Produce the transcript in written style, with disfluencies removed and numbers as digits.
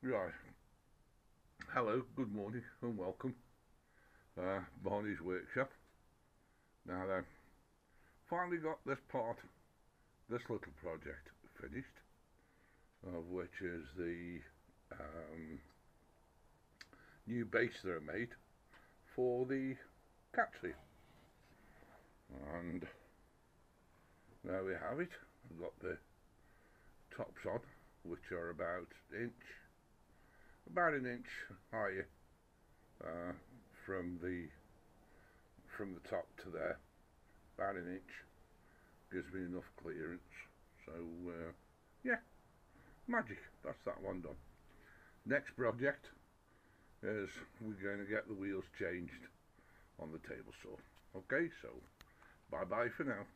Right. Hello, good morning and welcome. Barney's workshop. Now then, finally got this little project finished, of which is the new base that I made for the Katsu. And there we have it. I've got the tops on, which are about an inch higher from the top to there, about an inch. Gives me enough clearance. So yeah, magic. That's that one done. Next project is we're going to get the wheels changed on the table saw. Okay, so bye bye for now.